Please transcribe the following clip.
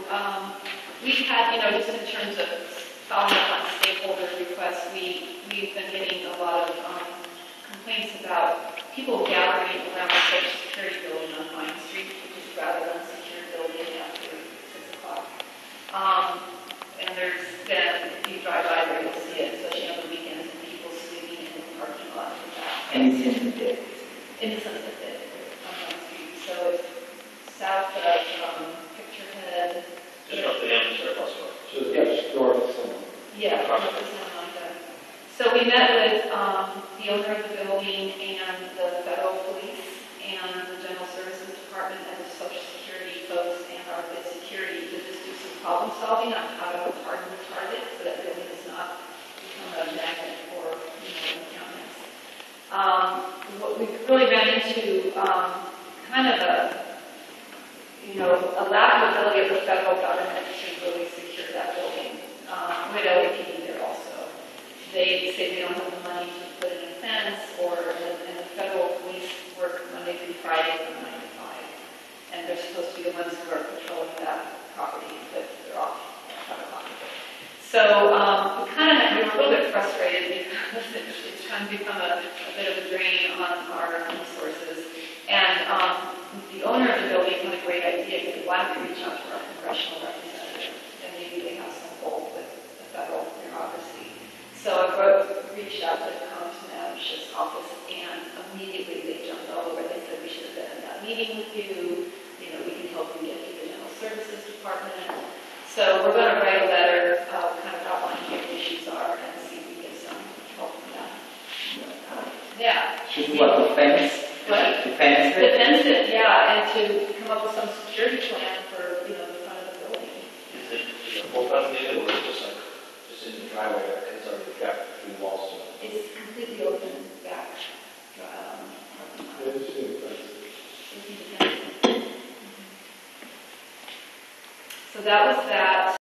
we've had, just in terms of following up on stakeholder requests, we've been getting a lot of complaints about people gathering around the Social Security building on Vine Street, which is a rather unsecured building after 6 o'clock. And there's been, if you drive by there, you'll see it, especially on the weekends, and people sleeping in the parking lot. And it's in the pit. In the Sunset Pit on Vine Street. So it's south of Picture Head. Just off the Amherst Bus Stop. So yes, north of someone. Yeah, north of Santa Monica. So we met with the owner of the building and the federal police and the General Services Department and the Social Security folks and our bid security to just do some problem solving on how to harden the target so that building does not become a magnet for accountants. What we really ran into kind of a lack of ability of the federal government to really secure that building. We had LAPD there also. They say they don't have the money to put in a fence, and the federal police work Monday through Friday from 9 to 5. And they're supposed to be the ones who are patrolling that property, but they're off at 5 o'clock. So we were a little bit frustrated because it's kind of become a bit of a drain on our resources. And the owner of the building had a great idea. He said, why don't we reach out to our congressional representative? And maybe they have some hold with the federal bureaucracy. So I reached out to Congressman Adams's office, and immediately they jumped all over. They said, we should have been in that meeting with you. We can help you get to the General Services Department. So we're going to write a letter kind of outlining what the issues are and see if we get some help from that. Yeah. Should we what, defense? What? Defense it? Defense it, yeah, and to come up with some security plan for, the front of the building. Is it full foundation or is it just in the driveway that it's already got 3 walls to it? It's completely open back. Yeah, it's in the So that was that.